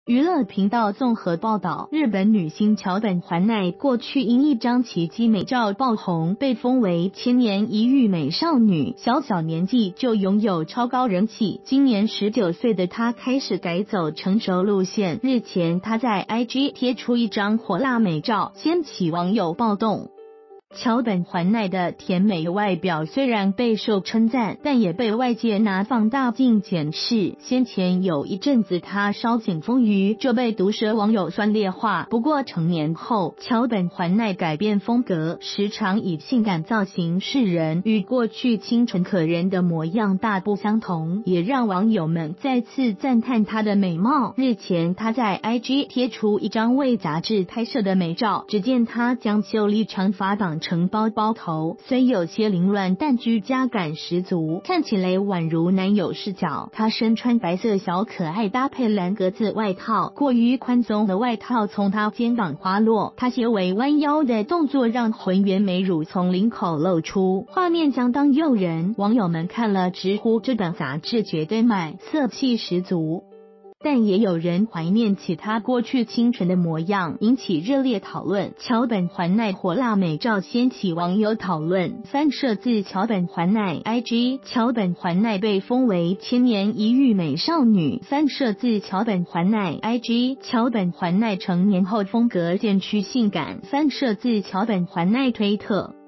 娱乐频道综合报道，日本女星桥本环奈过去因一张奇迹美照爆红，被封为千年一遇美少女。小年纪就拥有超高人气，今年19岁的她开始改走成熟路线。日前，她在 IG 贴出一张火辣美照，掀起网友暴动。桥本环奈的甜美外表虽然备受称赞，但也被外界拿放大镜检视。先前有一阵子她稍显丰腴，就被毒舌网友酸劣化。不过成年后，桥本环奈改变风格，时常以性感造型示人，与过去清纯可人的模样大不相同，也让网友们再次赞叹她的美貌。日前，她在 IG 贴出一张为杂志拍摄的美照，只见她将秀丽长发绑成包头，虽有些凌乱，但居家感十足，看起来宛如男友视角。她身穿白色小可爱，搭配蓝格子外套，过于宽松的外套从她肩膀滑落，她斜围弯腰的动作让浑圆美乳从领口露出，画面相当诱人。网友们看了直呼这本杂志绝对买，色气十足。但也有人怀念起她过去清纯的模样，引起热烈讨论。桥本环奈火辣美照掀起网友讨论。翻摄自桥本环奈 IG， 桥本环奈被封为千年一遇美少女。翻摄自桥本环奈 IG， 桥本环奈成年后风格渐趋性感。翻摄自桥本环奈推特。